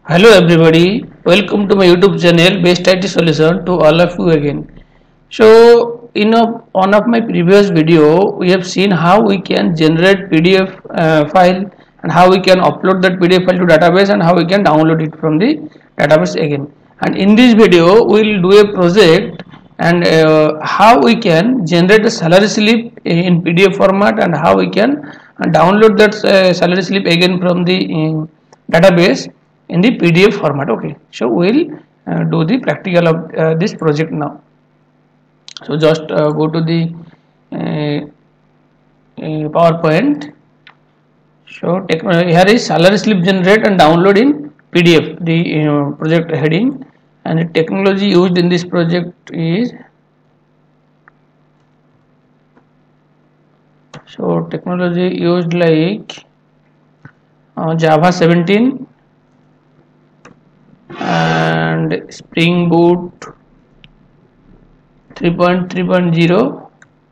Hello everybody, welcome to my YouTube channel Best IT Solution to all of you again. So in one of my previous video we have seen how we can generate PDF file and how we can upload that PDF file to database and how we can download it from the database again. And in this video we will do a project and how we can generate a salary slip in PDF format and how we can download that salary slip again from the database in the PDF format. Okay, so we'll do the practical of this project now. So just go to the PowerPoint. So here is salary slip generate and download in PDF, the project heading, and the technology used in this project is technology used like Java 17 and Spring Boot 3.3.0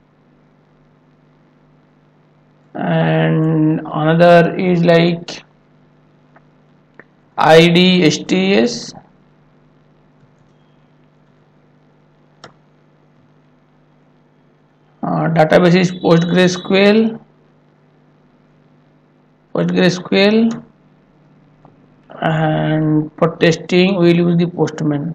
and another is like IDSTS, database is PostgreSQL, and for testing we will use the Postman.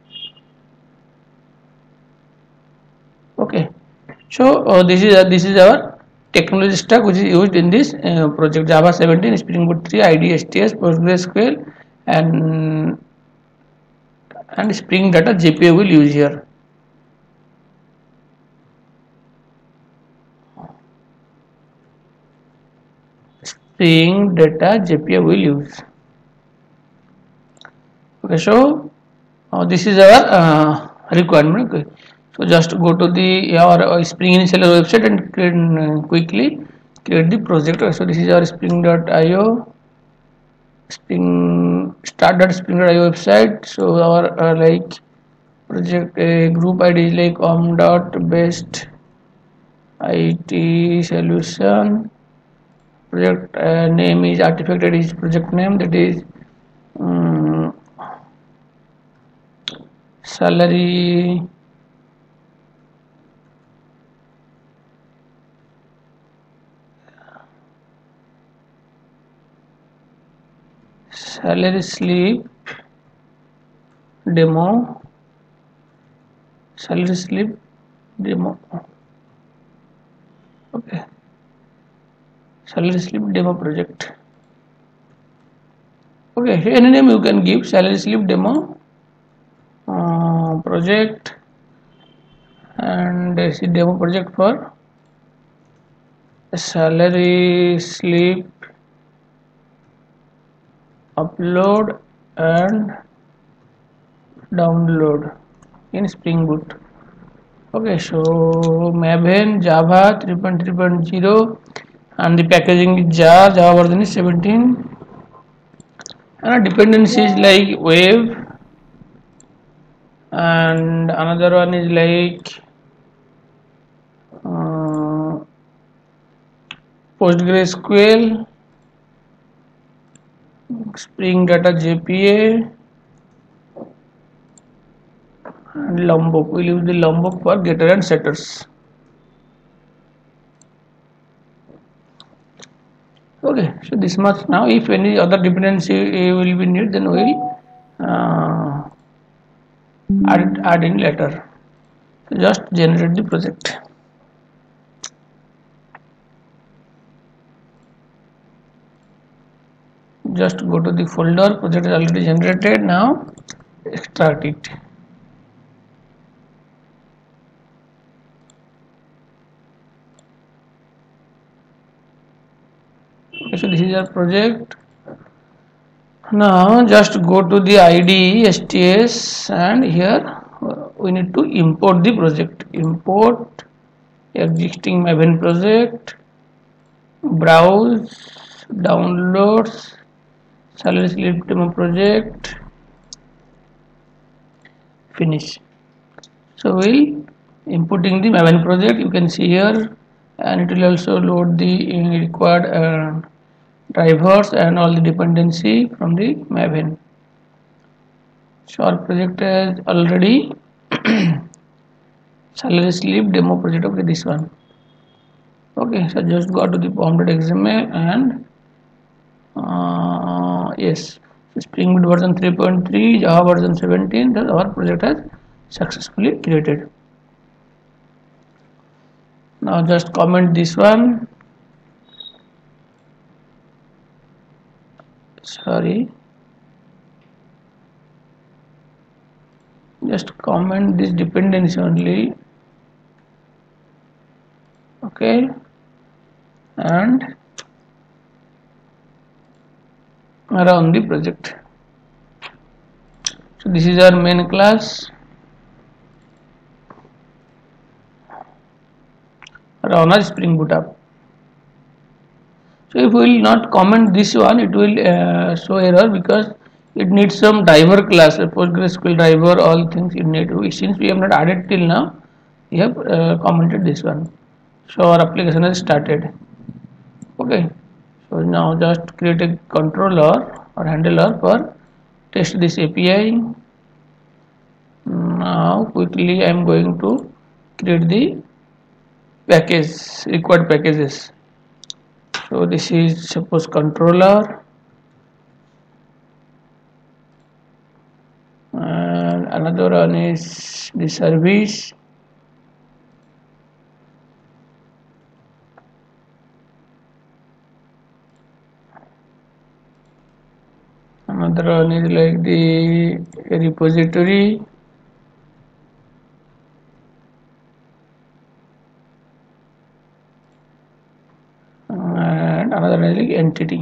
Okay, so this is our technology stack which is used in this project: Java 17, Spring Boot 3, IDSTS, PostgreSQL, and Spring Data JPA will use here. Spring Data JPA will use. Okay, so this is our requirement. Okay, so just go to the our Spring Initialer website and quickly create the project. So this is our spring.io, start.spring.io website. So our like project group ID is like om.best IT solution. Project name is artifact ID is project name, that is salary slip demo, okay, salary slip demo project. Okay, any name you can give, salary slip demo project, and this is demo project for salary slip upload and download in Spring Boot. Okay, so Maven Java 3.3.0 and the packaging is Java version is 17, and dependencies like wave, and another one is like PostgreSQL, Spring Data JPA, and Lombok. We'll use the Lombok for getter and setters. Okay, so this much. Now if any other dependency will be needed, then we'll add in later. So just generate the project. Just go to the folder, project is already generated. Now extract it. Okay, so this is our project. Now just go to the IDSTS and here we need to import the project. Import existing Maven project, browse, downloads, salary slip demo project, finish. So we'll inputting the Maven project, you can see here, and it will also load the required drivers and all the dependency from the Maven. So our project has already salary slip demo project. Okay, this one. Okay, so just go to the pom.xml and yes, Spring Boot version 3.3, Java version 17. That our project has successfully created. Now just comment this one. Sorry. Just comment this dependency only. Okay, and run the project. So this is our main class. Run our Spring Boot app. So if we will not comment this one, it will show error because it needs some driver class, a PostgreSQL driver, all things it need. Since we have not added till now, we have commented this one. So our application has started. Okay. So now just create a controller or handler for test this API. Now quickly I am going to create the package, required packages. So this is suppose controller, and another one is the service, another one is like the repository, and another one is like entity.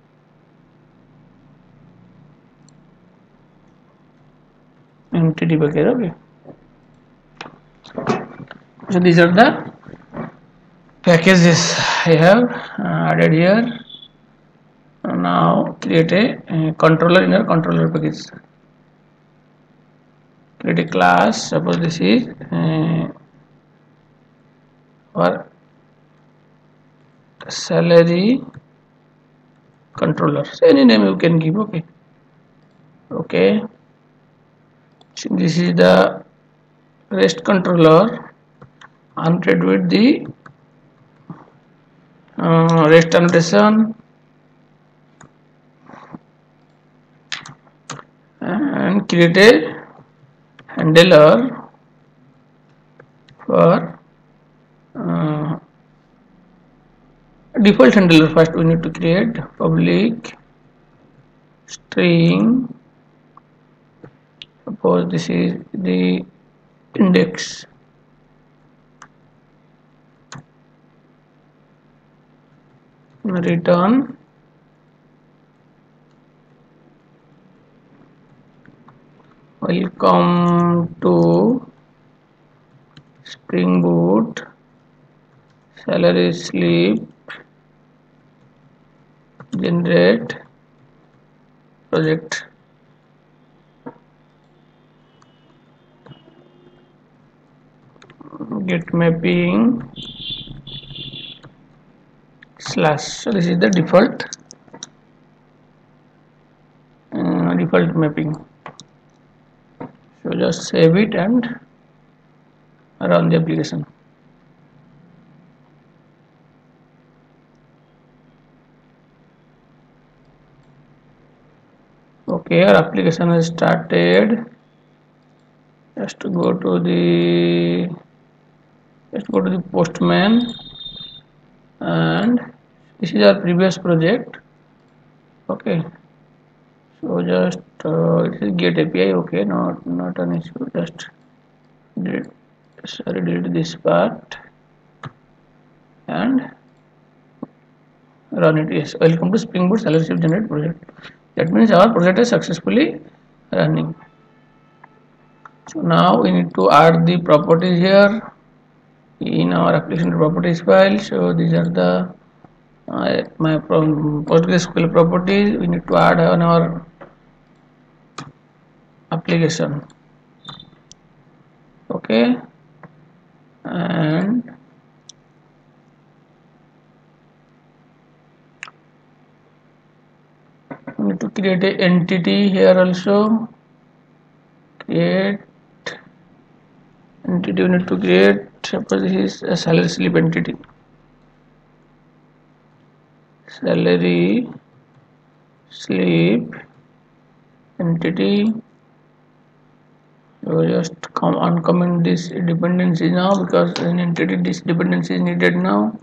Entity package. Okay, so these are the packages I have added here. Now create a controller in our controller package. Create a class. Suppose this is our salary controller. So any name you can give. Okay. Okay. So this is the REST controller annotated with the REST annotation, and create a handler for default handler. First we need to create public string. Suppose this is the index. Return welcome to Spring Boot salary slip generate project. Get mapping slash. So this is the default mapping. So just save it and run the application. Okay, our application has started. Just go to the Postman, and this is our previous project. Okay, so just it is get API. Okay, not an issue. Just delete this part and run it. Yes, welcome to Spring Boot salary slip generate project. That means our project is successfully running. So now we need to add the properties here in our application properties file. So these are the my PostgreSQL properties we need to add on our application. Okay, and we need to create an entity here also. create entity. We need to create, suppose this is a salary slip entity, salary slip entity. So just uncomment this dependency now, because in entity this dependency is needed now.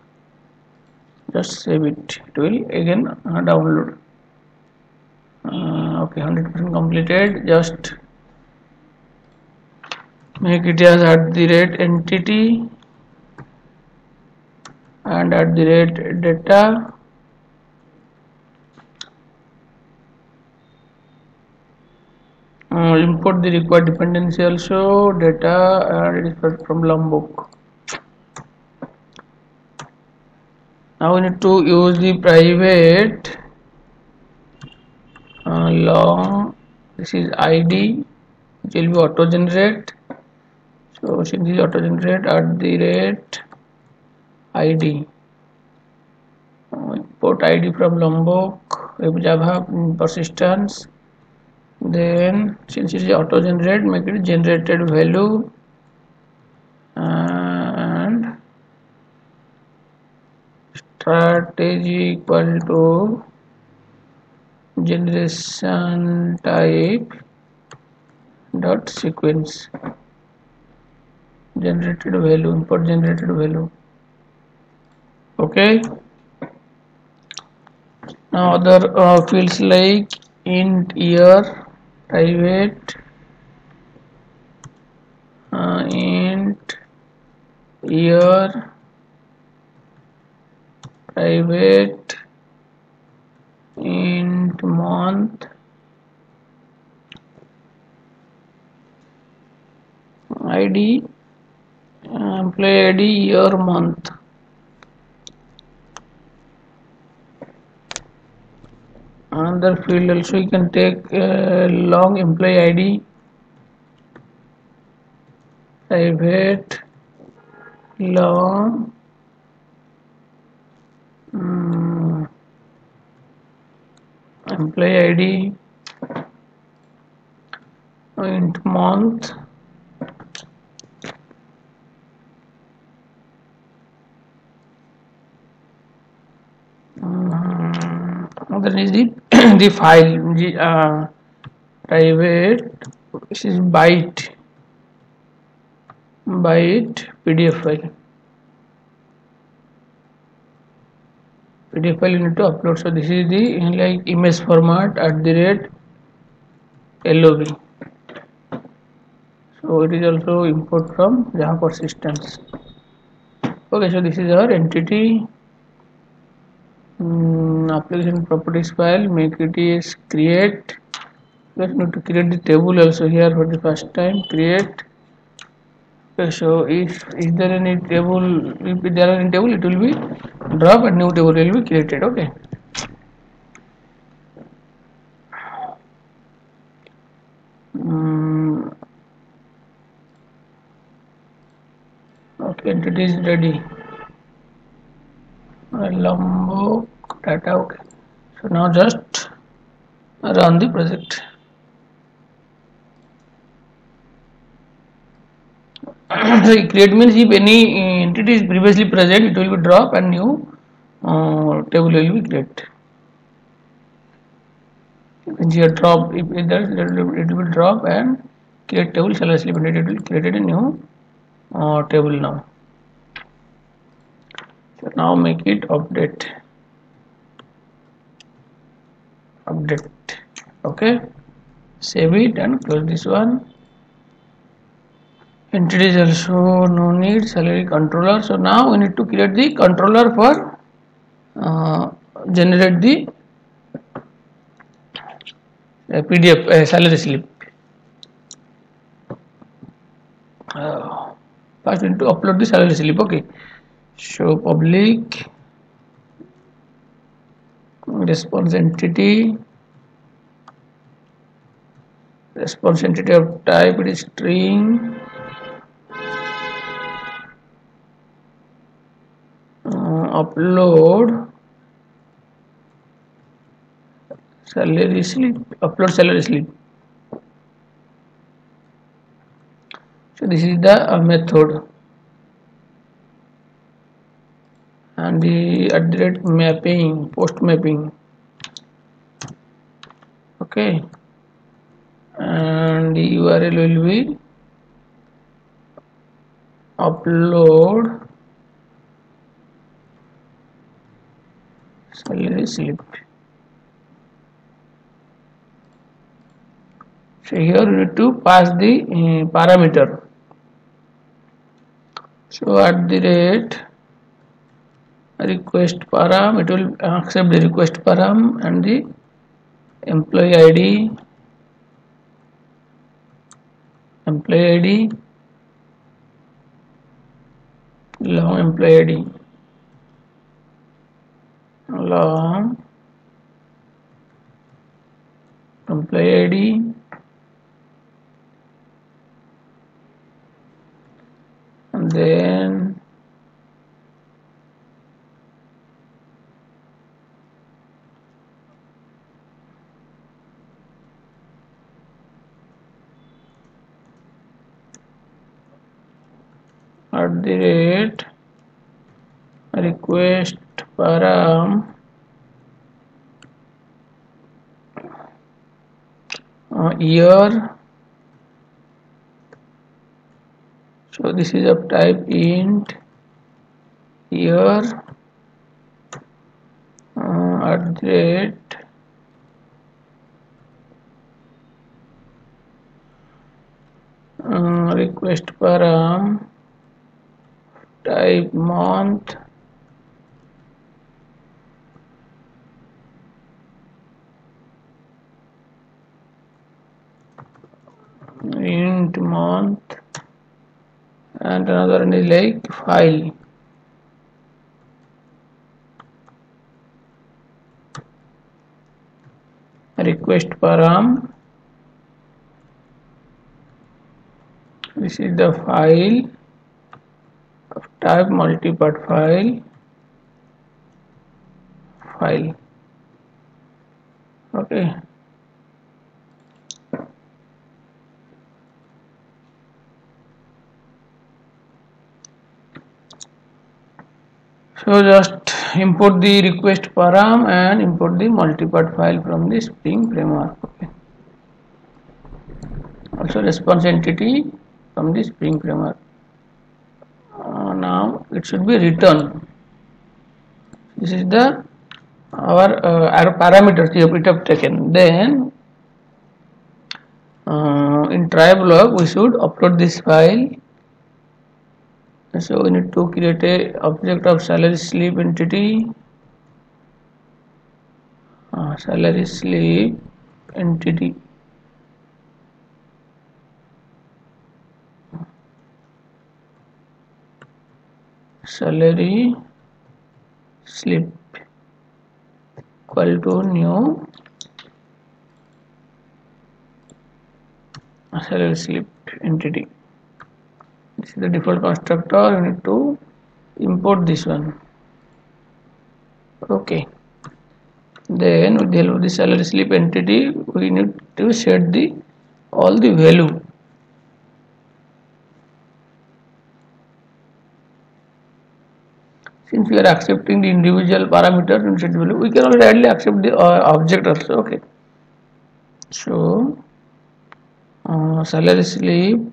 Just save it. It will again download. Okay, 100% completed. Just make it as @entity and @data. Import the required dependency also, data, and it is from Lombok. Now we need to use the private long, this is ID, which will be auto generate. So since this auto generate @ID, import ID from Lombok, Web Java persistence. Then since it is auto generate, make it generated value and strategy equal to generation type dot sequence, generated value, import generated value. Okay, now other fields like int year, private int year, private int month, ID, employee ID, year, month. Another field also you can take long employee ID, private long employee ID, int month, then is the the file, the private, this is byte PDF file. PDF file you need to upload. So this is the like image format @LOB. So it is also import from Java persistence. Okay, so this is our entity. Application properties file, make it is create. Just need to create the table also here for the first time. Create. Okay, so if there any table, if there are any table, it will be drop and new table will be created. Okay. Okay, entity is ready. Lombok data. Okay. So now just run the project. So create means if any entity is previously present, it will be drop and new table will be created. Here drop, if there it will drop and create table shall slip, and it will create a new table now. So now make it update. Okay, save it and close this one. Entity is also no need, salary controller. So now we need to create the controller for generate the PDF salary slip. First we need to upload the salary slip. Okay, show public response entity, of type, it is string, upload salary slip, So this is the method, and the at the rate mapping, post mapping. Okay, and the URL will be upload salary slip. So here you need to pass the parameter. So at the rate request param, it will accept the request param and the employee ID, long employee ID, long employee ID, and then at the rate request param year. So this is of type int year, at the rate request param type month, int month, and another one is like file. Request param, this is the file of type multipart file. Okay, so just import the request param and import the multipart file from the Spring framework. Okay, also response entity from the Spring framework. Now it should be returned. This is the our parameters we have taken. Then in try block we should upload this file. So we need to create a object of salary slip entity, salary slip entity, salary slip equal to new salary slip entity. This is the default constructor. You need to import this one. Okay, then with the help of the salary slip entity we need to set the all the value. Since we are accepting the individual parameters and set value, we can already accept the object also. Okay, so salary slip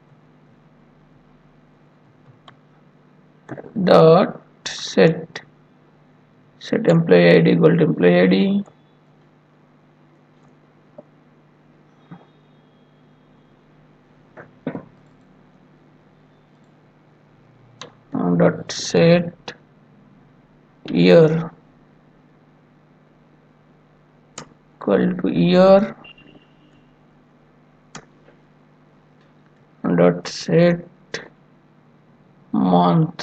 dot set employee ID equal to employee ID, dot set year equal to year, dot set month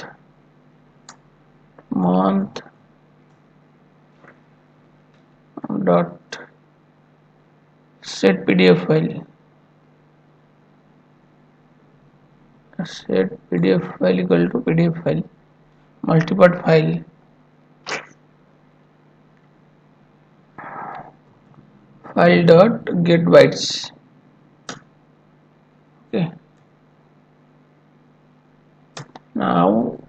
dot set PDF file, set PDF file equal to PDF file, multipart file, file dot get bytes. Okay, Now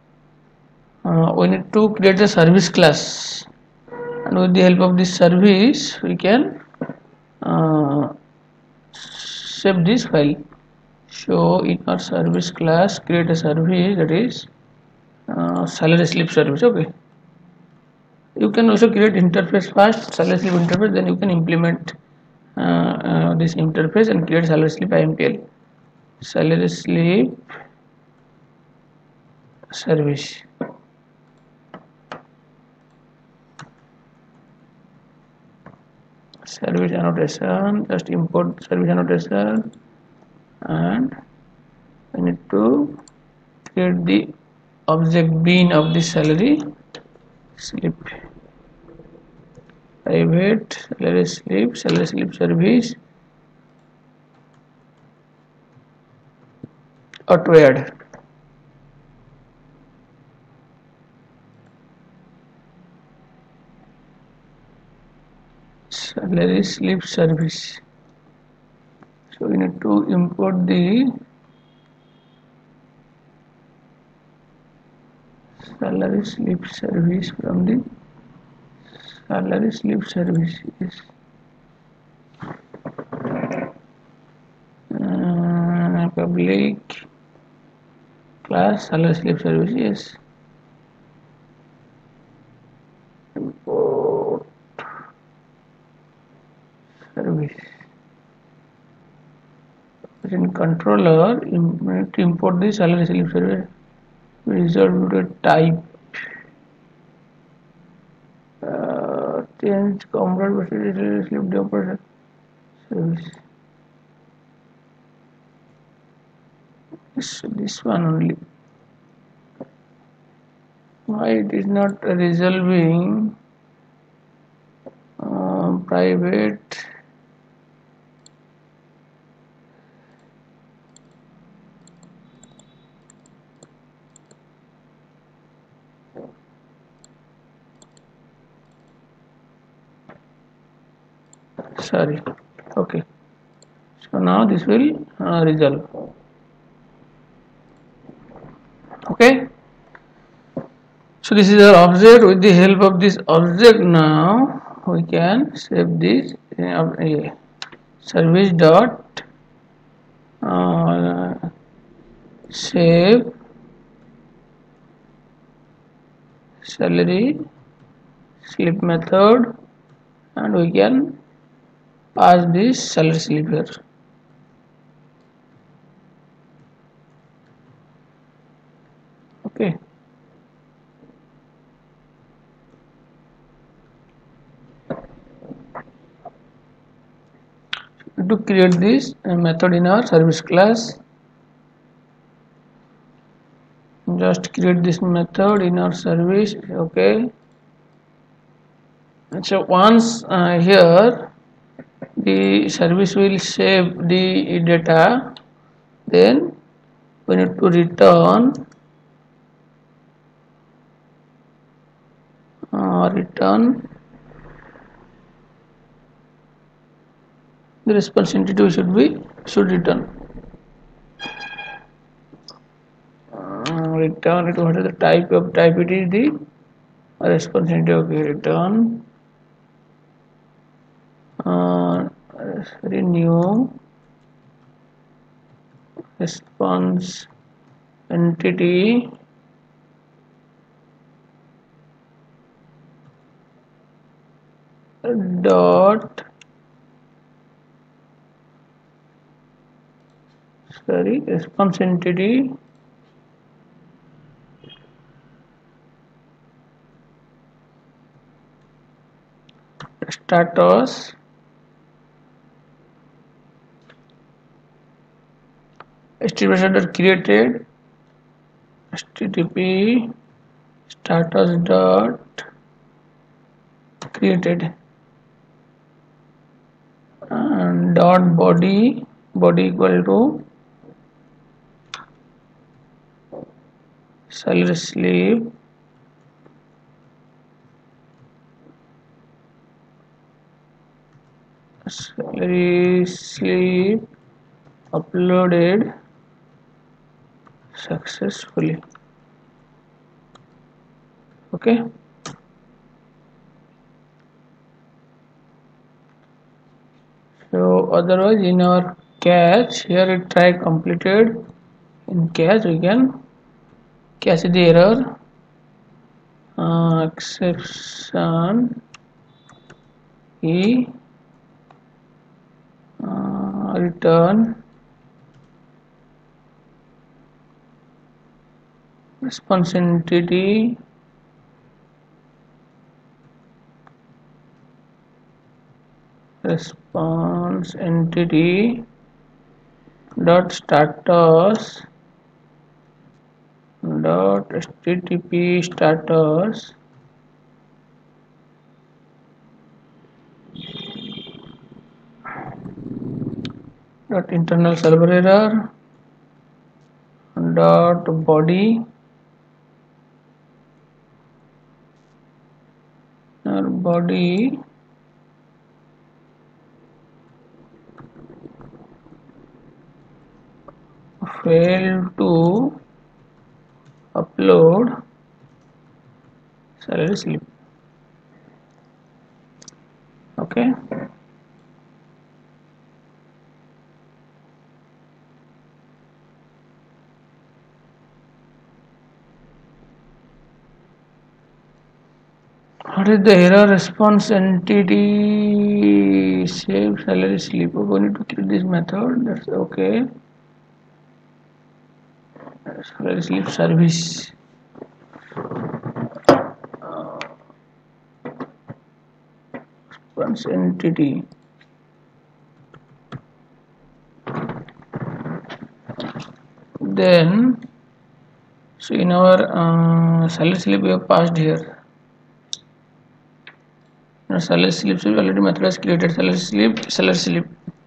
we need to create a service class, and with the help of this service we can uh, save this file. So in our service class, create a service, that is salary slip service. Okay, you can also create interface first, salary slip interface, then you can implement this interface and create salary slip IMPL, salary slip service. Service annotation, just import service annotation, and we need to create the object bean of the salary slip, private salary slip service, auto add. Salary slip service. So we need to import the salary slip service from the salary slip service. Yes. Public class salary slip service. Yes. Import service. In controller, you need to import the salary slip service. Result to type. Change component versus slip developer service. This one only. Why it is not resolving? Private sorry. Okay, so now this will resolve. Okay, so this is our object. With the help of this object, now we can save this service dot save salary slip method, and we can pass this salary slip here. Okay, to create this method in our service class, just create this method in our service. Okay, so once here the service will save the data, then we need to return the response entity should return return it. What is the type it is the response entity. Okay, return renew response entity dot response entity status HTTP created HTTP status dot created and dot body equal to salary slip uploaded successfully. Okay, so otherwise in our catch here it try completed. In catch we can catch the error, exception e return response entity dot status dot http status dot internal server error dot body or body failed to upload salary slip. Okay, what is the error response entity save salary slip? We need to create this method. That's okay. Salary slip service. Response entity. Then, so in our salary slip we have passed here. Now salary slip already method has created salary slip.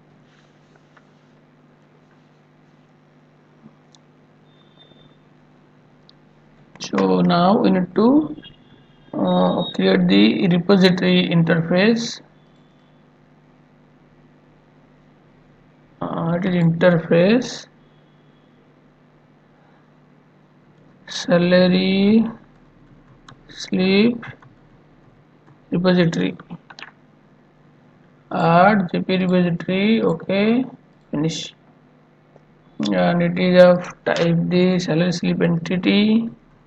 So now we need to create the repository interface. It is interface salary slip repository, add jp repository. Okay, finish. And it is of type the salary slip entity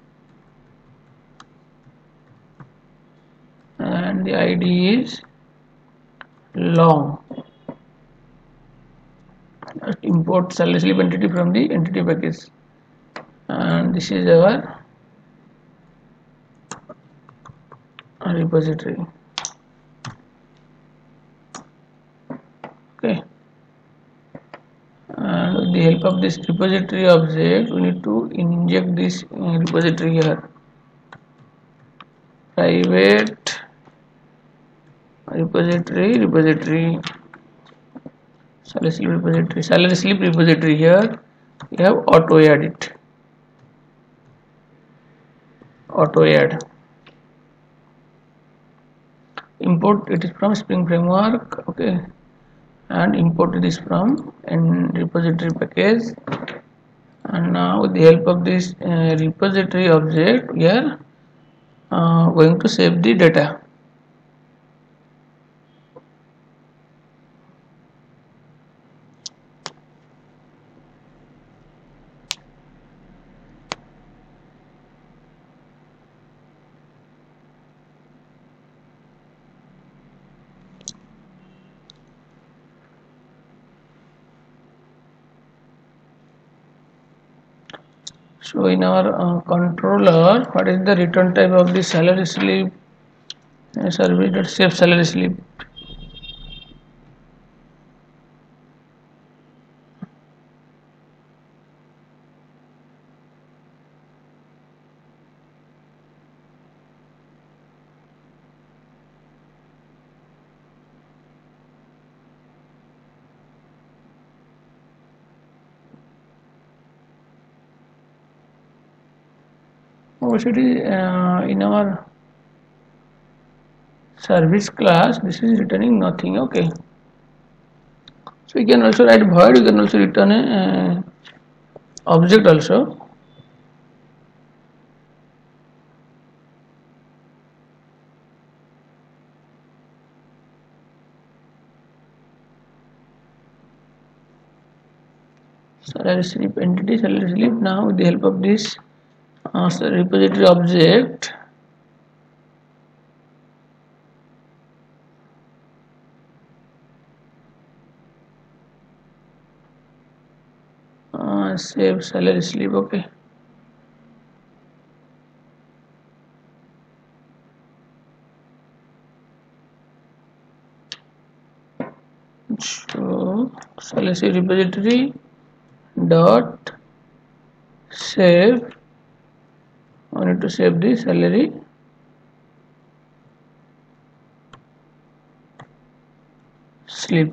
and the ID is long. Just import salary slip entity from the entity package, and this is our repository. Okay, and with the help of this repository object we need to inject this repository here. Private repository salary slip repository. Here we have auto add import it is from Spring Framework. Okay, and import this from repository package. And now with the help of this repository object we are going to save the data. So in our controller, what is the return type of the salary slip service that save salary slip? Actually, in our service class, this is returning nothing. Okay, so you can also write void. You can also return a object also. salary slip entity, salary slip. Now with the help of this repository object, save salary slip. Okay, so salary slip repository dot save. I need to save the salary slip.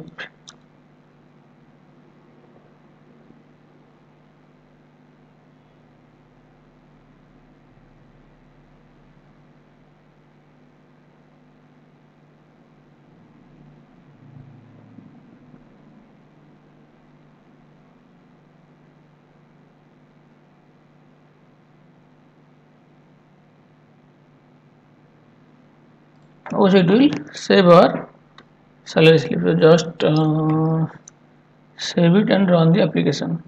Also it will save our salary slip. So just save it and run the application.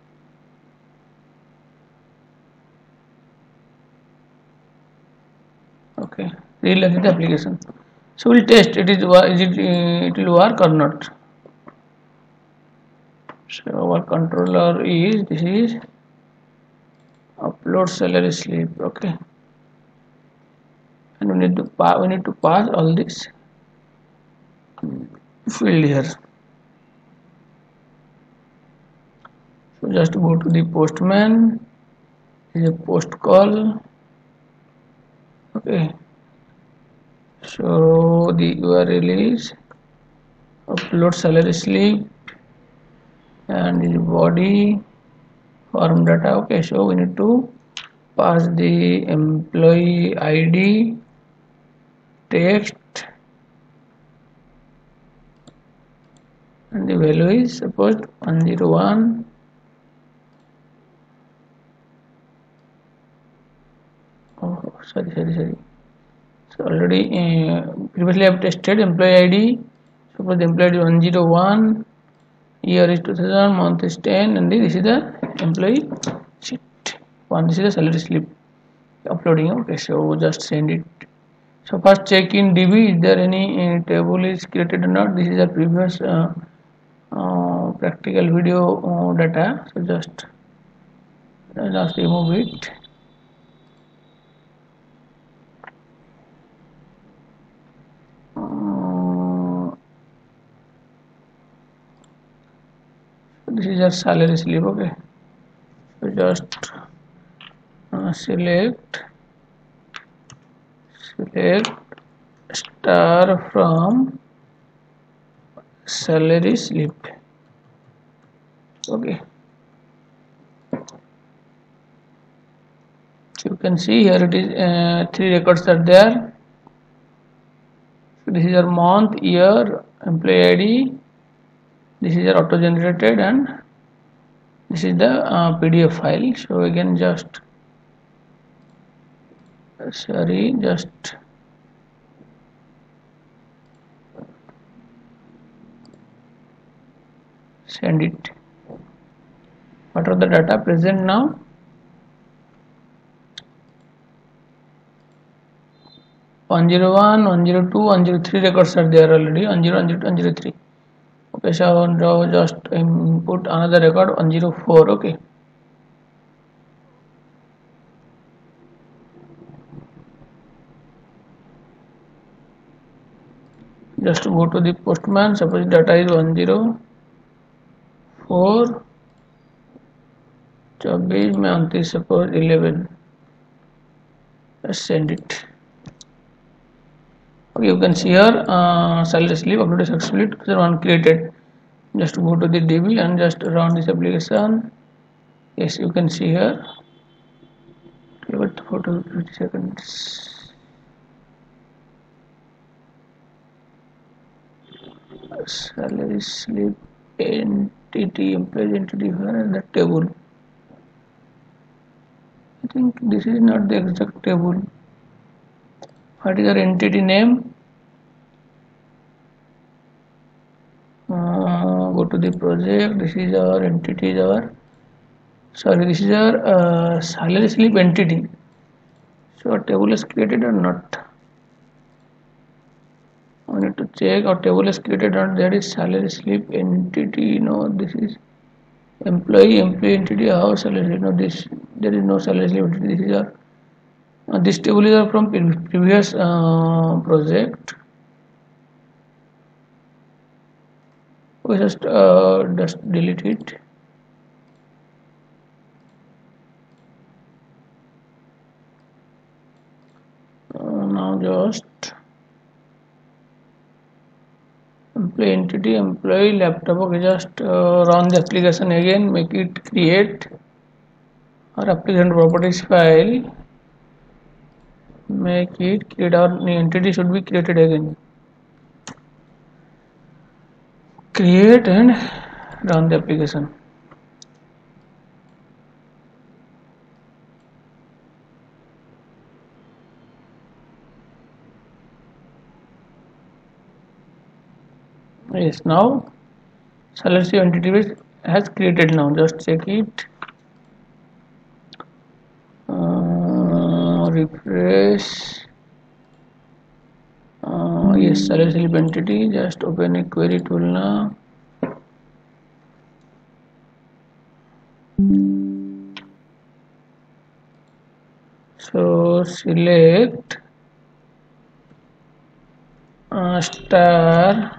Okay, reload the application. So we'll test it it will work or not. So our controller is this is upload salary slip. Okay, and we need to pass all this field here. So just go to the postman. This is a post call. Okay, so the URL is upload salary slip and the body form data. Okay, so we need to pass the employee ID, text, and the value is suppose 101. Oh, sorry. So already previously I have tested employee ID. Suppose the employee ID is 101, year is 2000, month is 10, and this is the employee sheet. This is the salary slip uploading. Okay, so just send it. So first check in DB, is there any table is created or not. This is a previous practical video data. So just remove it. This is a salary slip. Okay, so just select star from salary slip. Okay, so you can see here it is 3 records are there. So this is your month, year, employee ID. This is your auto generated, and this is the PDF file. So again just send it. What are the data present now? One 101, 102, 103 records are there already. 10, 102, 103. Okay, so now just input another record 104. Okay. Just go to the postman. Suppose data is 104. 24 month is suppose 11. Let's send it. Okay, you can see here salary slip uploaded successfully. One created. Just go to the DB and just run this application. Yes, you can see here. Give it photo 50 seconds. Salary slip entity, employee entity here and the table. I think this is not the exact table. What is our entity name? Go go to the project. This is our entity, this is our salary slip entity. So a table is created or not? I need to check our table is created or there is salary slip entity. No, this is employee entity. How salary? No, this there is no salary slip entity. This is our this table is from previous project. We just delete it. Now just employee entity, employee laptop. Okay, just run the application again. Make it create our application properties file. Make it create our new entity should be created again. Create and run the application. Yes, now salary entity has created. Now just check it. Refresh. Yes, salary slip entity. Just open a query tool now. So select star.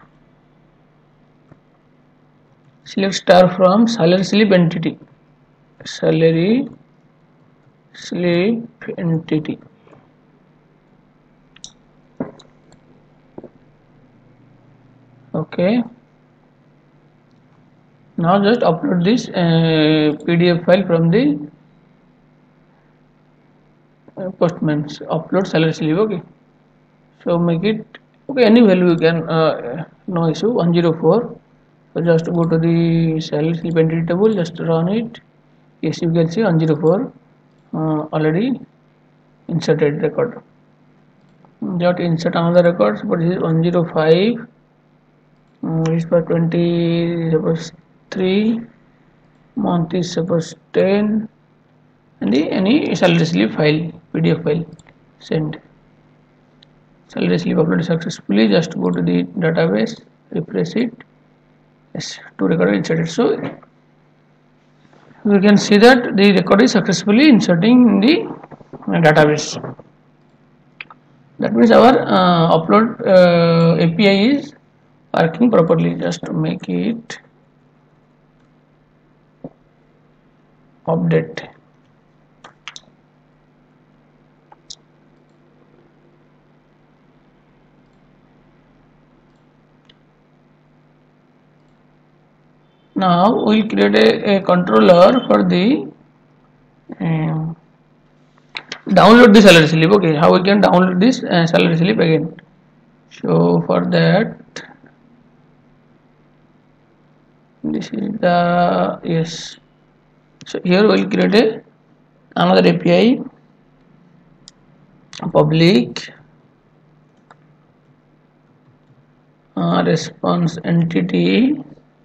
Select star from salary slip entity. Salary slip entity. Okay. Now just upload this PDF file from the Postman's. Upload salary slip. Okay. So make it okay. Any value you can. No issue. 104. So just go to the salary slip entity table. Just run it. Yes, you can see 104 already inserted record. Just insert another record. But this is 105. Is for 20. Suppose 3. Month is suppose 10. And the any salary slip file, PDF file. Send. Salary slip uploaded successfully. Just go to the database. Refresh it. Yes, two records inserted. So you can see that the record is successfully inserting in the database. That means our upload API is working properly. Just make it update. Now we'll create a controller for the download the salary slip. Okay, how we can download this salary slip again? So for that, this is the yes. So here we'll create another API, public response entity.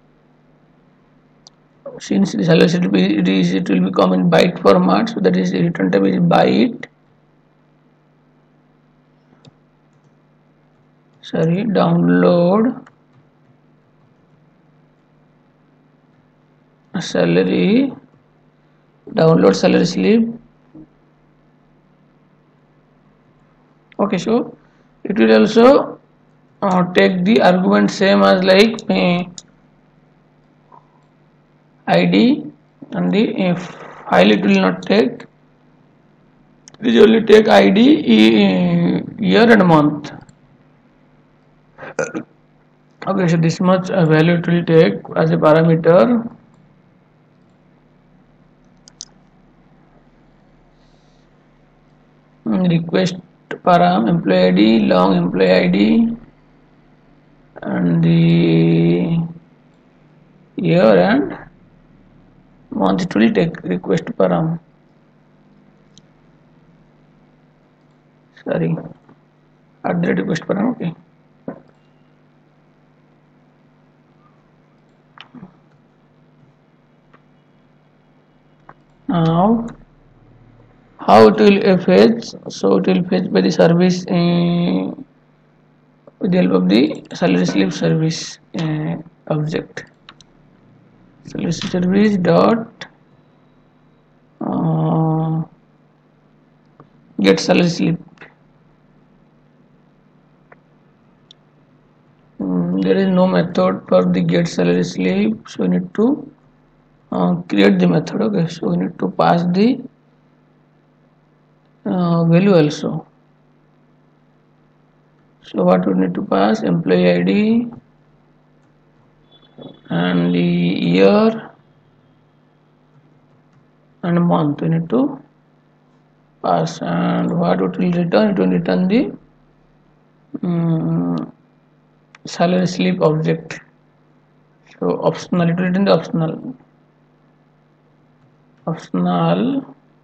Since the salary slip it will become in byte format, so that is the return type is byte. Sorry, download salary, download salary slip. Okay, so it will also take the argument same as like ID, and the file it will not take. It will only take ID, year and month. Okay, so this much value it will take as a parameter. Request param employee ID, long employee ID, and the year and month it will take request param. Sorry, at the request param. Okay. Now how it will fetch? So it will fetch by the service with the help of the salary slip service object. Salary service dot get salary slip. There is no method for the get salary slip, so we need to create the method. Okay, so we need to pass the value also. So what we need to pass? Employee ID and the year and month we need to pass, and what it will return? It will return the salary slip object. So optional, it will return the optional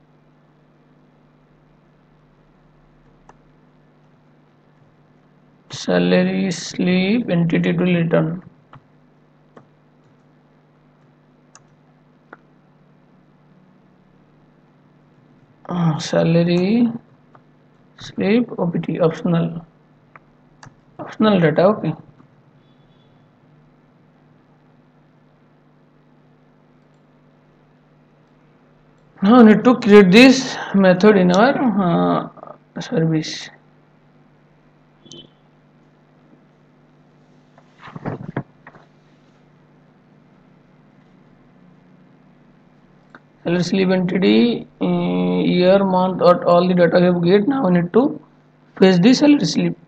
salary slip entity will return. Salary slip OPT optional data. Okay. Now we need to create this method in our service. Salary slip entity, year, month, or all the data we have get. Now we need to fetch the salary slip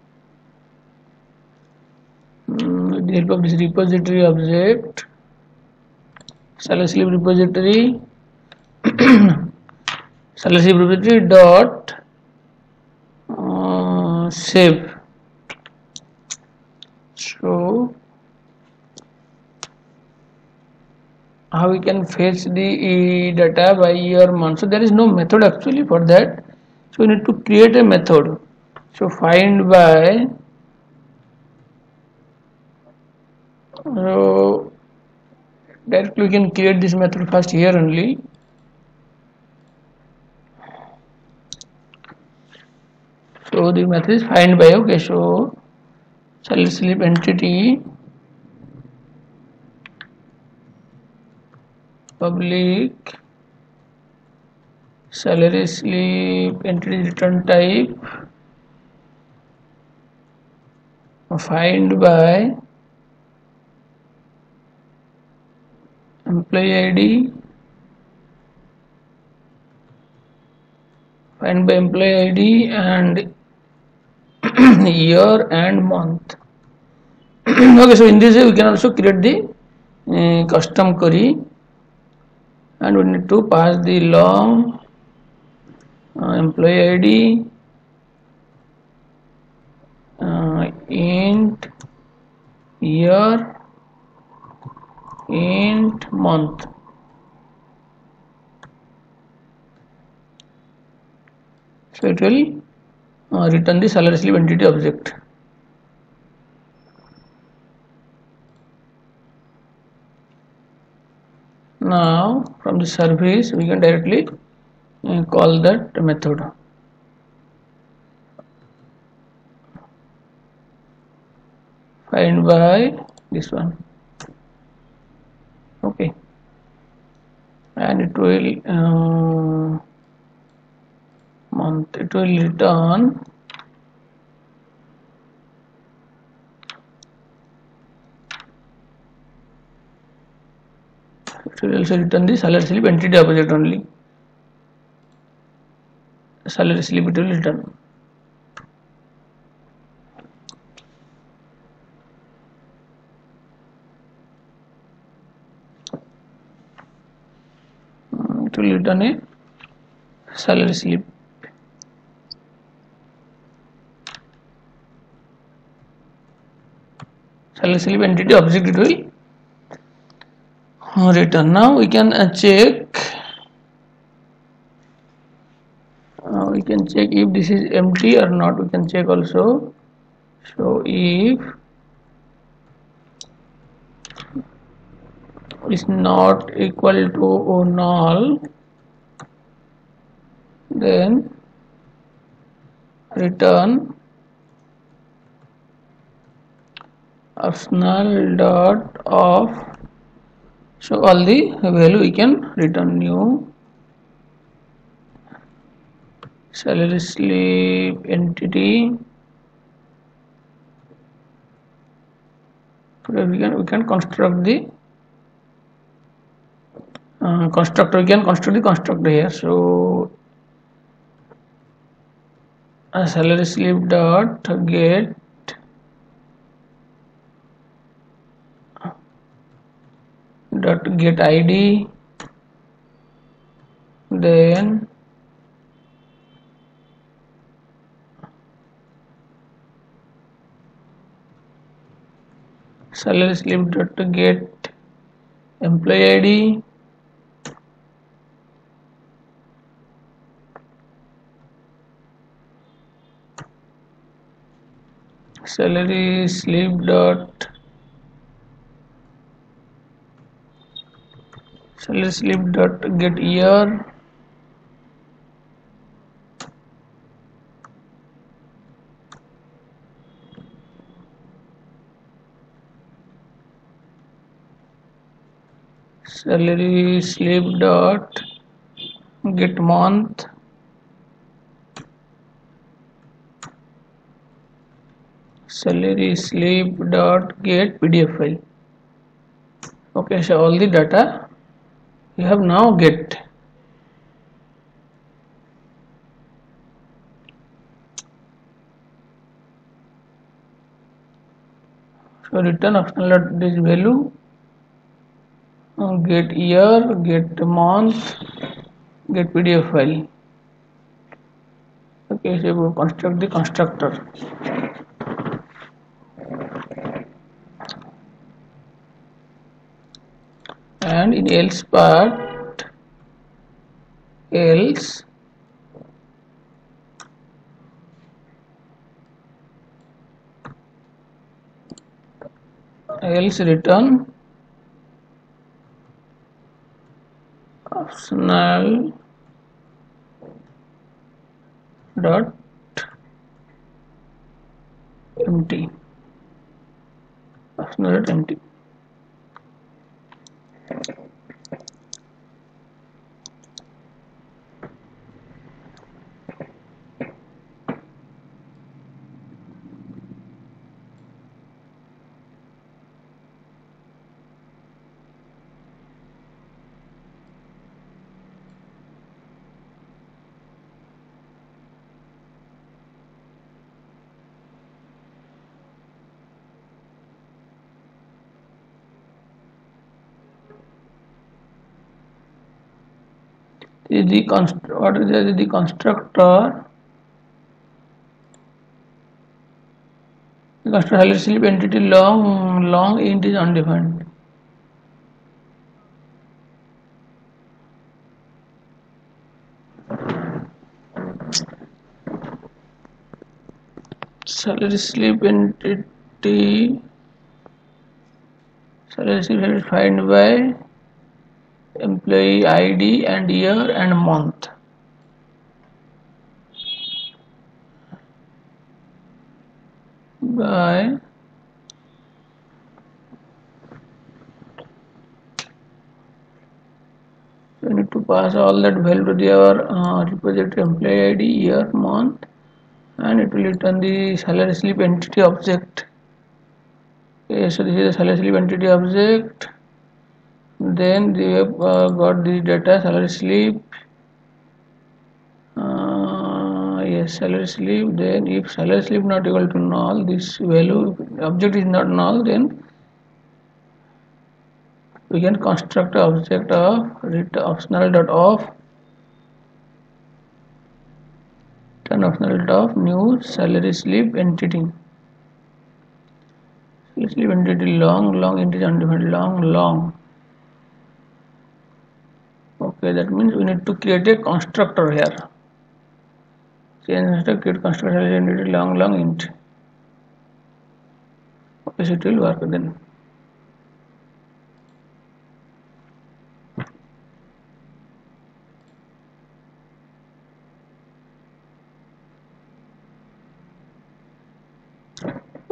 with the help of this repository object. Salary slip repository salary slip repository dot save. So how we can fetch the data by year, month? So there is no method actually for that, so we need to create a method. So find by, so directly we can create this method first here only. So the method is find by. Okay, so salary slip entity public salary slip entity return type find by employee ID, find by employee ID and year and month. Okay, so in this way we can also create the custom query, and we need to pass the long employee ID int year int month. So it will return the salary slip entity object. Now from the service we can directly call that method. Find by this one. Okay, and it will month, it will return it will also return the salary slip entity object only. Salary slip it will return. It will return a salary slip. Salary slip entity object it will return. Now we can check. We can check if this is empty or not. We can check also. So if is not equal to null, then return optional dot of, so all the value we can return. New salary slip entity, so we can construct the constructor. We can construct the constructor here. So salary slip dot get id, then salary slip dot get employee id, salary slip dot get year, salary slip dot get month, salary slip dot get PDF file. Okay, so all the data you have now get. So return optional dot this value, get year, get month, get PDF file. Okay, so we construct the constructor. And in else part, else return optional dot empty, optional dot empty. What is the constructor? The constructor salary slip entity long int is undefined. Salary slip entity, salary slip is defined by employee ID and year and month. By we need to pass all that value to our repository employee ID, year, month, and it will return the salary slip entity object. Okay, so this is the salary slip entity object. Then we have got this data salary slip. Yes, salary slip. Then if salary slip not equal to null, this value object is not null, then we can construct an object of optional dot of turn optional dot of new salary slip entity. Salary slip entity long int is undefined, long. Okay, that means we need to create a constructor here. Change create constructor salary entity long int. Okay, so it will work then.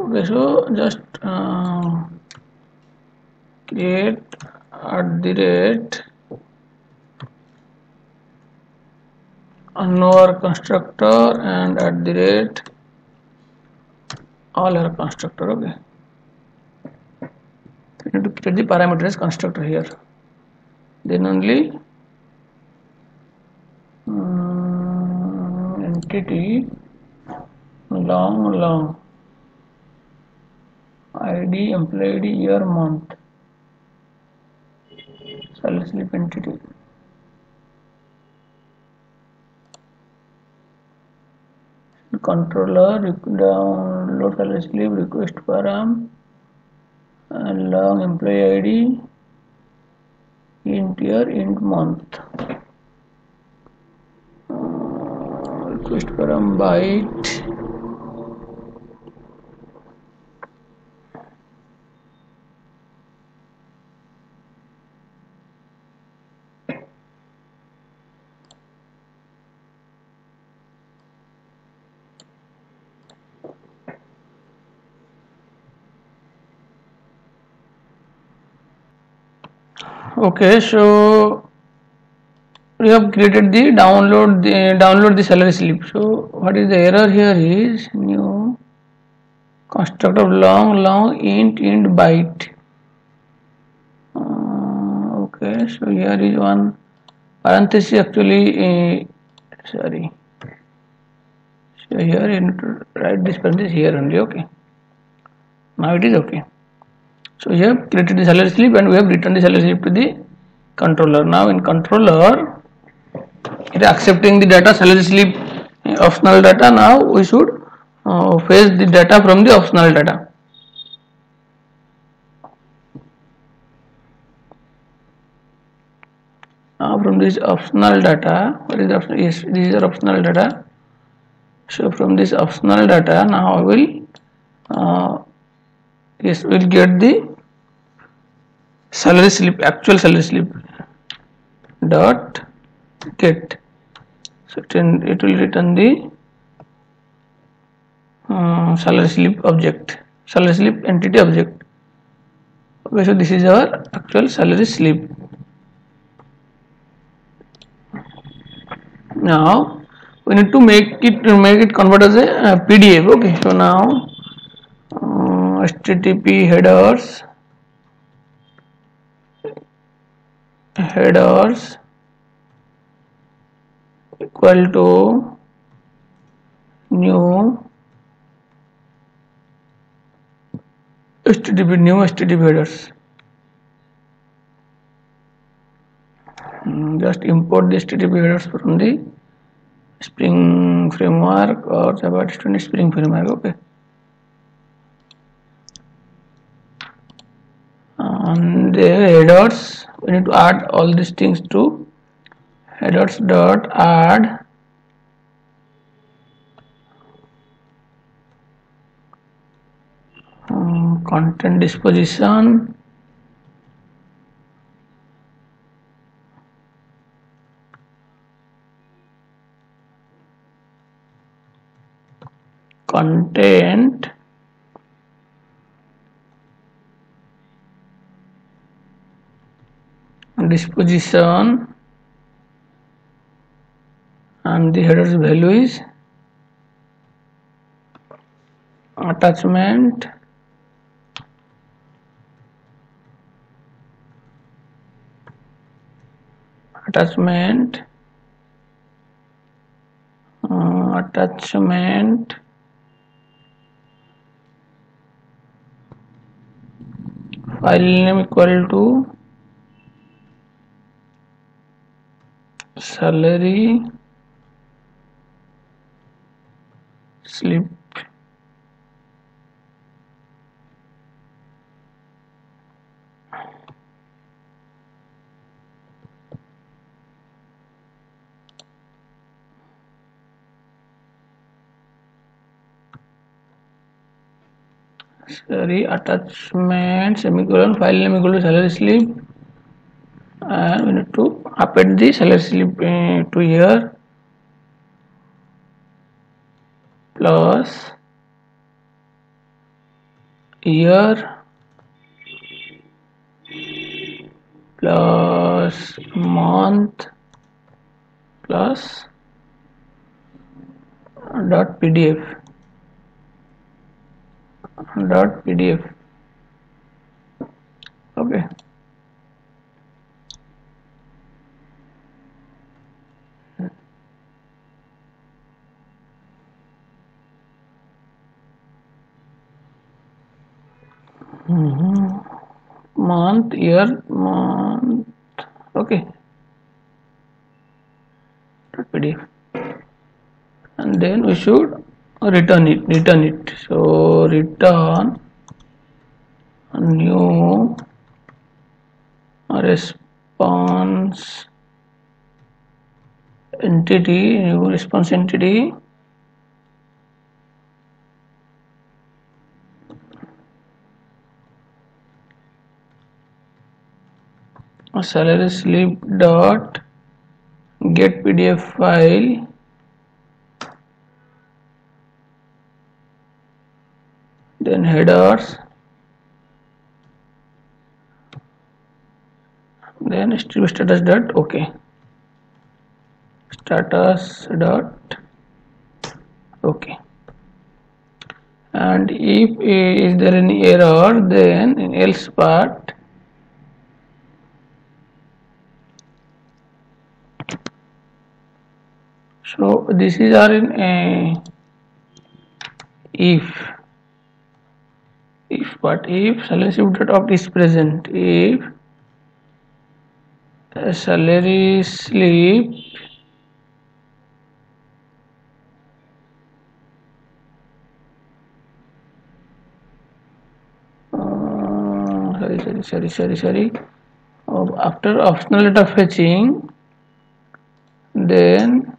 Okay, so just create @ unknown constructor and @ all our constructor. Okay, we need to create the parameters constructor here, then only entity long id employee id year month salary slip entity. Controller download salary slip request param and long employee id int year int month request param byte Okay, so we have created the download the salary slip. So what is the error here is new constructor long int byte. Okay, so here is one parenthesis actually sorry, so here you need to write this parenthesis here only. Okay, now it is okay. So we have created the salary slip and we have returned the salary slip to the controller. Now in controller it is accepting the data salary slip optional data. Now we should fetch the data from the optional data. Now from this optional data, what is the optional? Yes, these are optional data. So from this optional data, now I will yes, we'll get the salary slip, actual salary slip dot get. So it will return the salary slip object, salary slip entity object. Okay, so this is our actual salary slip. Now we need to make it convert as a PDF. Okay, so now HTTP headers equal to new HTTP headers. Just import the HTTP headers from the Spring framework or Java 20 Spring framework. Okay. On the headers, we need to add all these things to headers dot add content disposition, content disposition, and the headers value is attachment file name equal to salary slip attachment semicolon file name equal to salary slip, and we need to append the salary slip to here plus year plus month plus .pdf. Okay. Month, year, month. Okay. .pdf. And then we should return it. So return new response entity, salary slip dot get PDF file, then headers, then status dot okay, status dot okay. And if is there any error, then in else part so this is our in a if part, if salary slip dot opt is present, if a salary slip sorry after optional data fetching, then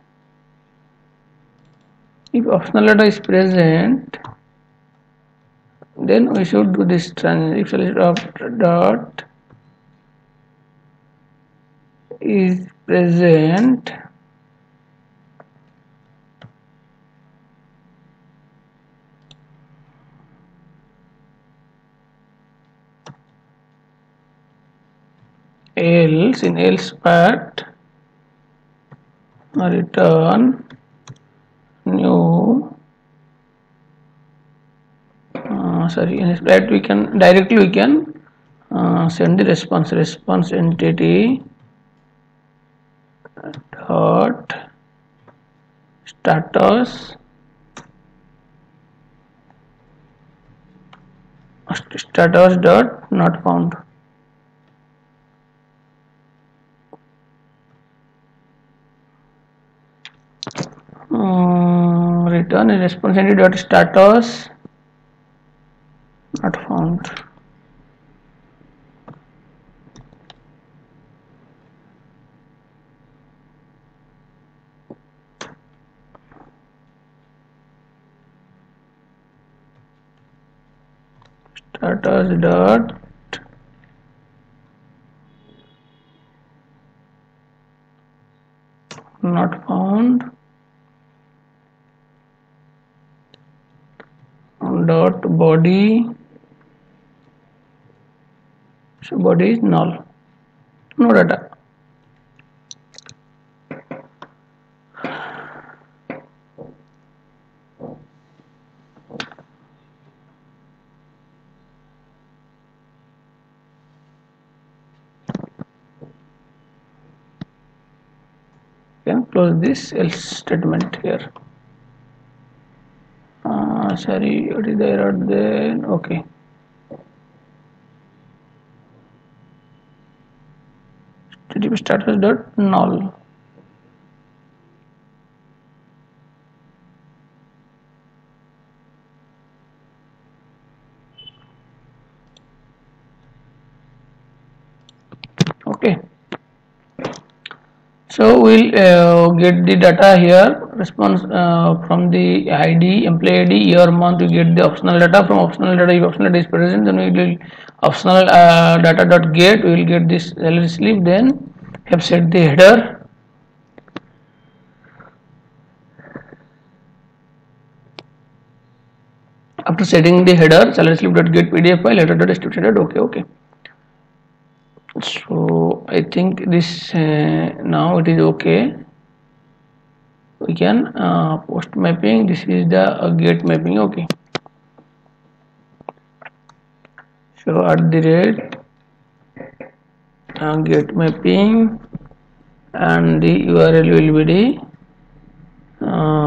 if optional data is present, then we should do this transaction dot is present else, in else part return new in this part we can directly send the response entity dot status dot not found. Return a response entity dot status not found. Status dot not found dot body, so body is null, no data. Can close this else statement here. Sorry, what is the error then? Okay. Status dot null. Okay. So we'll get the data here, response from the ID, employee ID, year, month. We get the optional data. From optional data, if optional data is present, then we will optional data dot get. We will get this salary slip. Then have set the header. After setting the header salary slip.get PDF file header.std. Okay. So I think this now it is okay. We can post mapping. This is the get mapping. Okay. So at the rate get mapping, and the URL will be the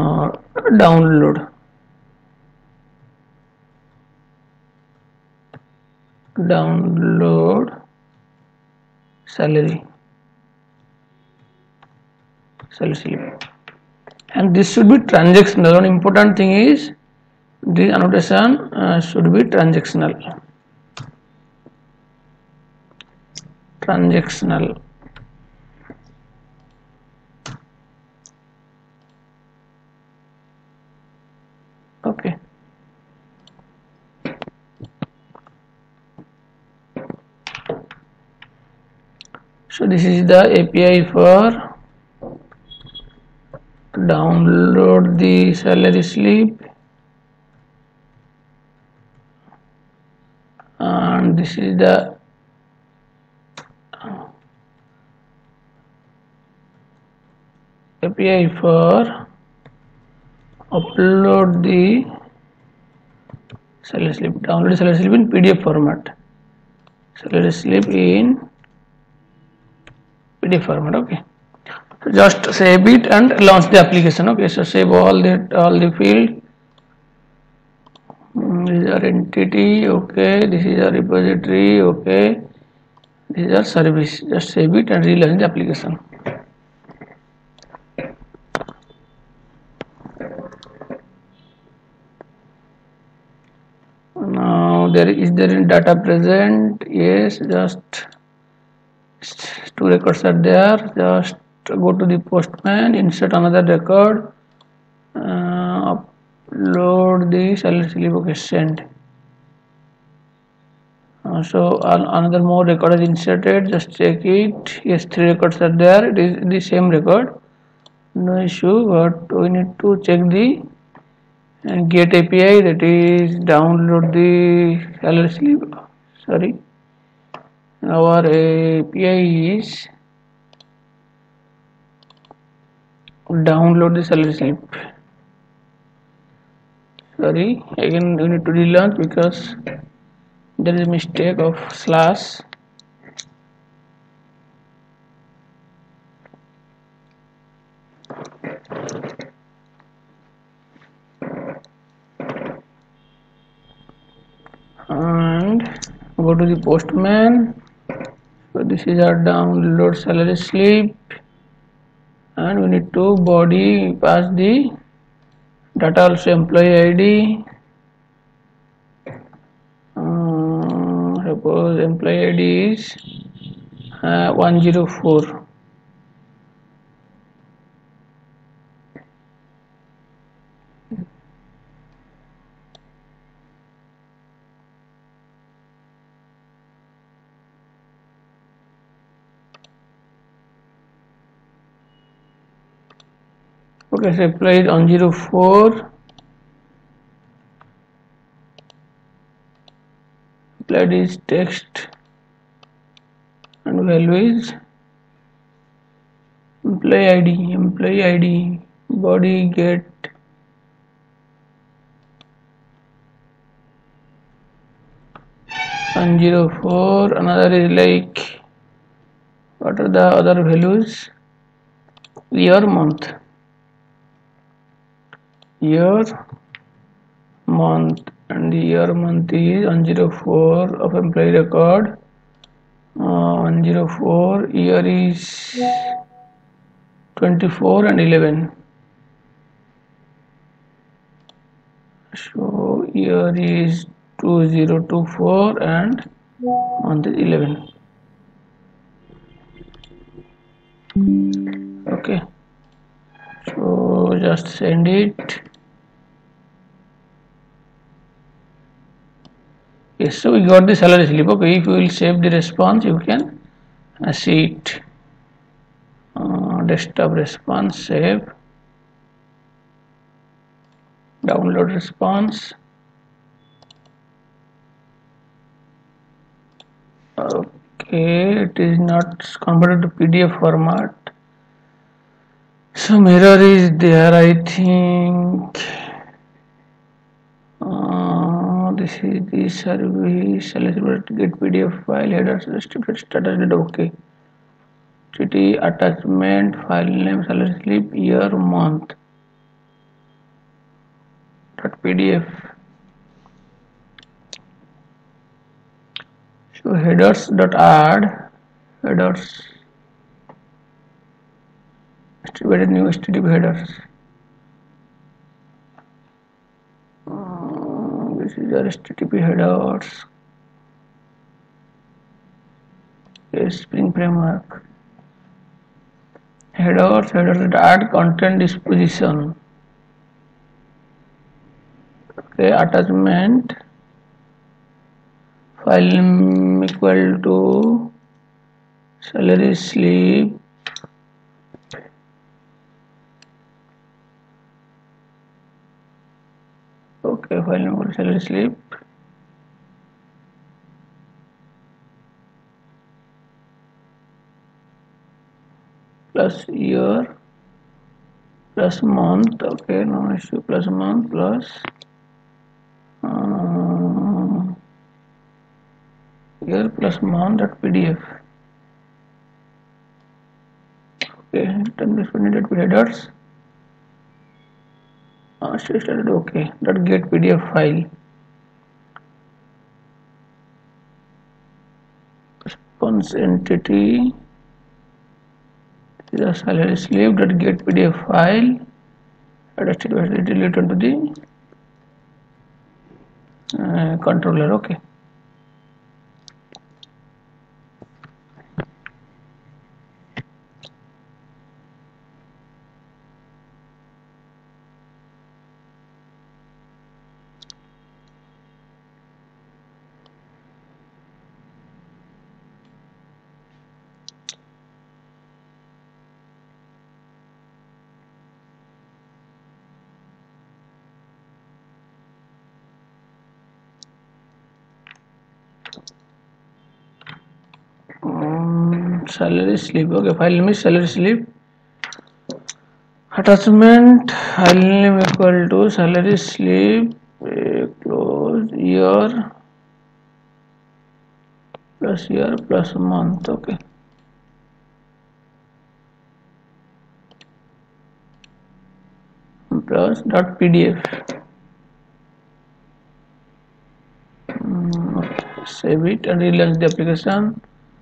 download salary slip, and this should be transactional. One important thing is the annotation should be transactional. Okay. So this is the API for download the salary slip, and this is the API for upload the salary slip, download the salary slip in PDF format, salary slip in PDF format. Okay, so just save it and launch the application. Okay, so save all the field. This is our entity. Okay, this is our repository. Okay, this is our service. Just save it and relaunch the application. Now is there any data present? Yes, just 2 records are there. Just go to the postman, insert another record, upload the salary slip. Okay, send. So another more record is inserted. Just check it. Yes, 3 records are there. It is the same record, no issue, but we need to check the get API, that is download the salary slip. Sorry, our API is download the salary slip. Sorry, again we need to relaunch because there is a mistake of slash. And go to the postman. So this is our download salary slip, and we need to body pass the data, also employee ID. Suppose employee ID is 104. Okay, so employee is 104. Applied is text and value is employee ID body get $104. Another is like, what are the other values? Year, month, and the year month is 104 of employee record. 104, year is 24 and 11. So year is 2024 and month is 11. Okay, so just send it. Yes, so we got the salary slip. Okay, if you will save the response, you can see it. Desktop response, save, download response. Okay, it is not converted to PDF format. Some error is there, I think. This is the service. Select get PDF file headers restricted status data. Okay. TT attachment file name salary slip year month .pdf. So headers dot add headers. Distributed new HTTP headers. This is our HTTP headers. Spring framework. Headers that add content disposition. Okay, attachment file name equal to salary slip. Okay, file name equal to salary slip. Plus year plus month. Okay, no issue. Plus month plus year plus month .pdf. Okay, then this one needed headers. Still started. Okay, .get PDF file. Response entity. This is a salary slip .get PDF file. That is deleted onto the controller. Okay. Salary slip. Okay, file name is salary slip. Attachment file name equal to salary slip close year plus month. Okay. Plus .pdf. Save it and relaunch the application.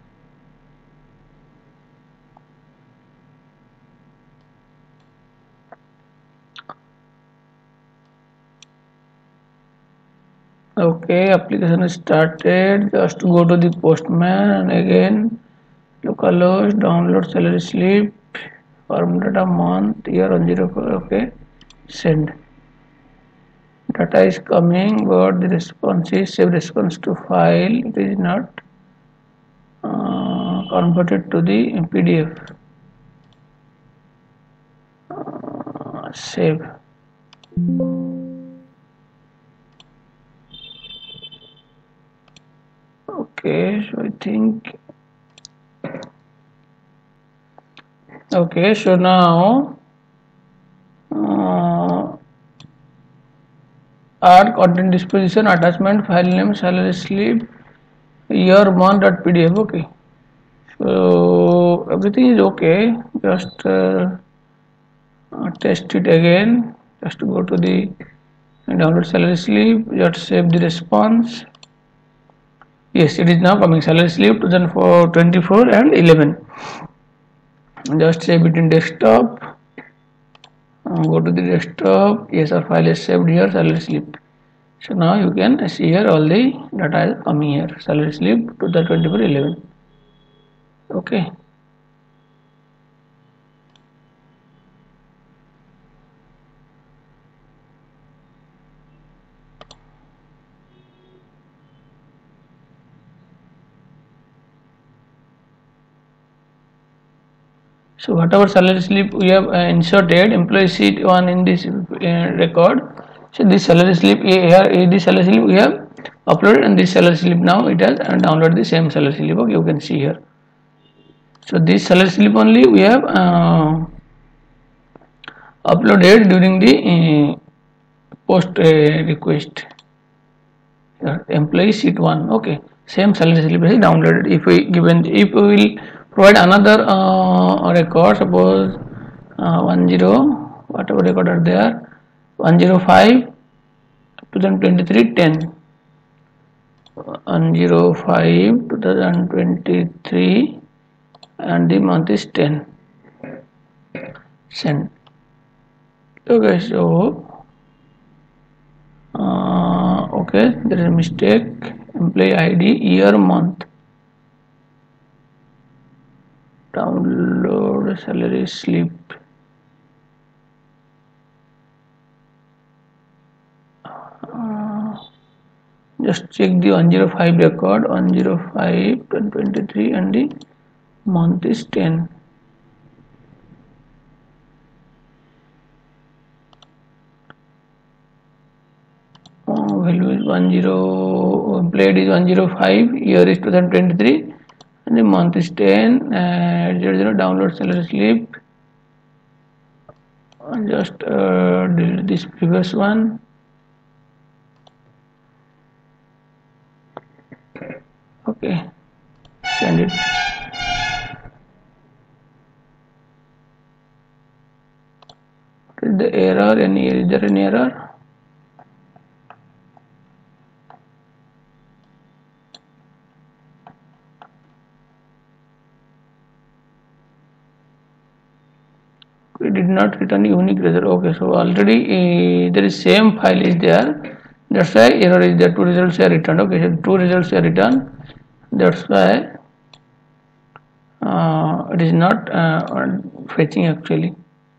Okay, application is started. Just go to the Postman and again localhost download salary slip form data month year 104. Okay, send. Data is coming, but the response is save response to file. It is not converted to the PDF. Save. Okay, so I think. Okay, so now add content disposition attachment file name salary slip year month.pdf. Okay, so everything is okay. Just test it again. Just go to the download salary slip. Just save the response. Yes, it is now coming. Salary slip 2024 and 11. Just save it in desktop. Go to the desktop. Yes, our file is saved here. Salary slip. So now you can see here all the data is coming here. Salary slip 2024-11. Okay. So whatever salary slip we have inserted, employee sheet 1 in this record. So this salary slip here, this salary slip we have uploaded, and this salary slip now it has downloaded the same salary slip. Okay, you can see here. So this salary slip only we have uploaded during the post request. Employee sheet 1. Okay, same salary slip is downloaded. If we will provide another record, suppose 10, whatever record are there, 105 2023 10, 105 2023, and the month is 10. Send. Okay, so okay, there is a mistake. Employee ID, year, month. Download salary slip. Just check the 105 record, 105 2023, and the month is 10. Value is 10, employee is 105, year is 2023, and the month is 10. 00 download salary slip. Just delete this previous one. Okay, send it. What is the error? Is there any error? We did not return unique result. Okay, so already there is same file is there. That's why error is there. 2 results are returned. Okay, so 2 results are returned. That's why it is not fetching actually.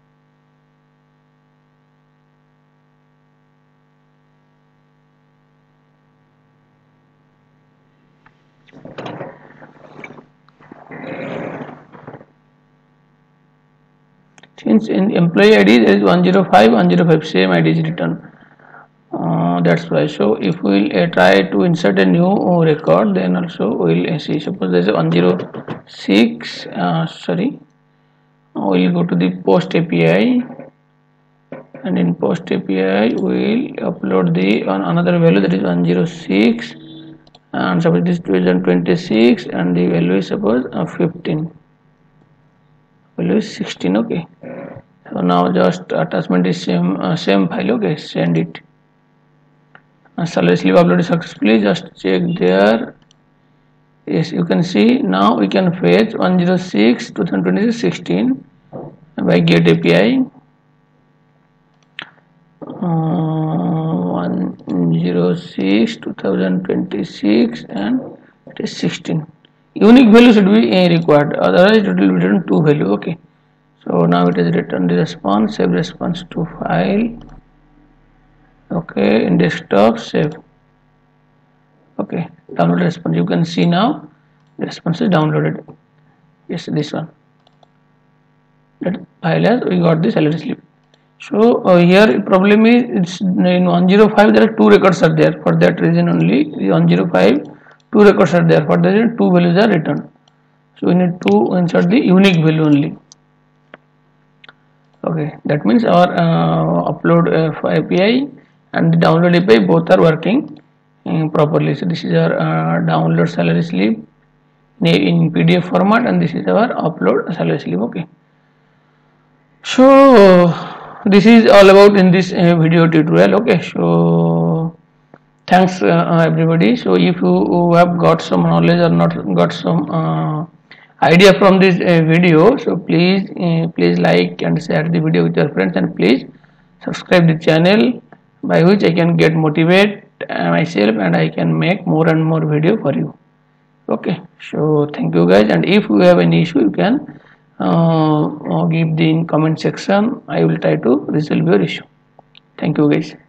Since in employee ID there is 105 105 same ID is written. That's why. So if we will try to insert a new record, then also we will see. Suppose there is a 106. Sorry, we will go to the post API, and in post API we will upload the another value, that is 106, and suppose this is 2026, and the value is suppose 15. Value is 16. Okay. So now just attachment is same file. Okay, send it. Salary slip uploaded successfully. Just check there. Yes, you can see now we can fetch 106 2026 16 by get API. 106 2026, and it is 16. Unique value should be required, otherwise it will return 2 value. Okay, so now it is returned the response. Save response to file. Okay, in desktop, save. Okay, download response. You can see now the response is downloaded. Yes, this one. That file as we got the salary slip. So here problem is it's in 105 there are 2 records are there. For that reason only the 105 2 records are there. For that reason 2 values are returned. So we need to insert the unique value only. Okay, that means our upload API and the download API both are working properly. So this is our download salary slip in PDF format, and this is our upload salary slip. Okay, so this is all about in this video tutorial. Okay, so thanks everybody. So if you have got some knowledge or not got some idea from this video, so please like and share the video with your friends, and please subscribe the channel, by which I can get motivate myself and I can make more and more video for you. Okay, so thank you guys, and if you have any issue you can give the in comment section. I will try to resolve your issue. Thank you guys.